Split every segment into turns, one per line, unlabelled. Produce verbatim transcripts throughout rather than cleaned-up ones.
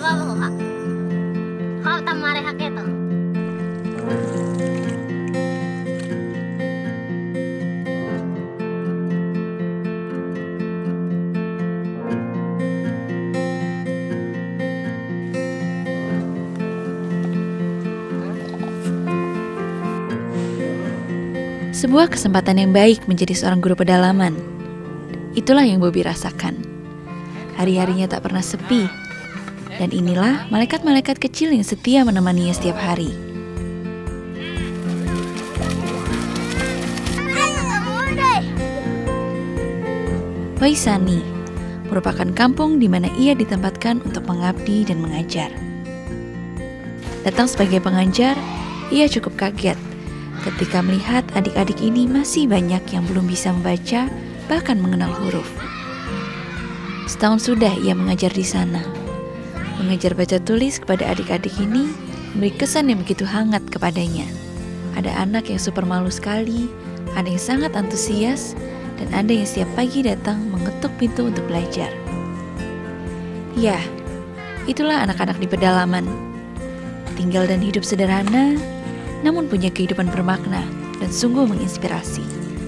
apa kok kak? Kau tamare haketo.
Sebuah kesempatan yang baik menjadi seorang guru pedalaman. Itulah yang Bobby rasakan. Hari-harinya tak pernah sepi. Dan inilah malaikat-malaikat kecil yang setia menemaninya setiap hari. Waisani merupakan kampung di mana ia ditempatkan untuk mengabdi dan mengajar. Datang sebagai pengajar, ia cukup kaget ketika melihat adik-adik ini masih banyak yang belum bisa membaca, bahkan mengenal huruf. Setahun sudah ia mengajar di sana. Mengajar baca tulis kepada adik-adik ini memberi kesan yang begitu hangat kepadanya. Ada anak yang super malu sekali, ada yang sangat antusias, dan ada yang setiap pagi datang mengetuk pintu untuk belajar. Ya, itulah anak-anak di pedalaman. Tinggal dan hidup sederhana, namun punya kehidupan bermakna dan sungguh menginspirasi.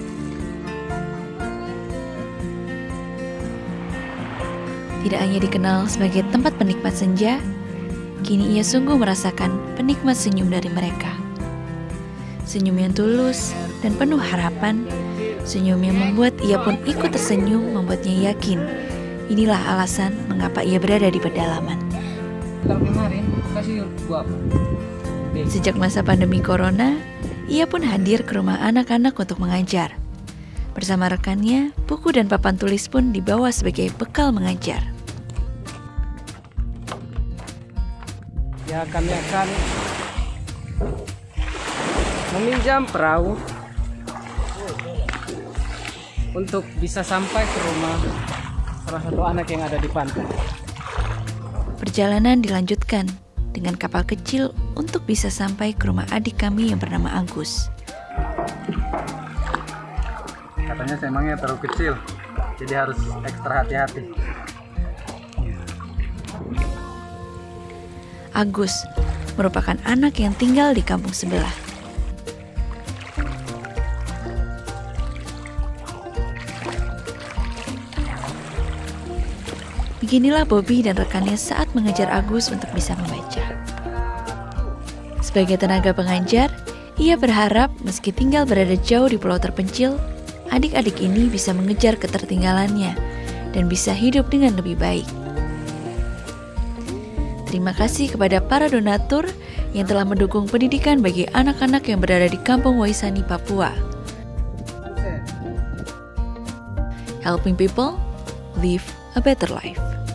Tidak hanya dikenal sebagai tempat penikmat senja, kini ia sungguh merasakan penikmat senyum dari mereka. Senyum yang tulus dan penuh harapan, senyum yang membuat ia pun ikut tersenyum, membuatnya yakin inilah alasan mengapa ia berada di pedalaman. Sejak masa pandemi corona, ia pun hadir ke rumah anak-anak untuk mengajar. Bersama rekannya, buku dan papan tulis pun dibawa sebagai bekal mengajar.
Ya, kami akan meminjam perahu untuk bisa sampai ke rumah salah satu anak yang ada di pantai.
Perjalanan dilanjutkan dengan kapal kecil untuk bisa sampai ke rumah adik kami yang bernama Agus.
Katanya semangnya terlalu kecil, jadi harus ekstra hati-hati.
Agus merupakan anak yang tinggal di kampung sebelah. Beginilah Bobby dan rekannya saat mengejar Agus untuk bisa membaca. Sebagai tenaga pengajar, ia berharap meski tinggal berada jauh di pulau terpencil, adik-adik ini bisa mengejar ketertinggalannya dan bisa hidup dengan lebih baik. Terima kasih kepada para donatur yang telah mendukung pendidikan bagi anak-anak yang berada di Kampung Waisani, Papua. Helping people live a better life.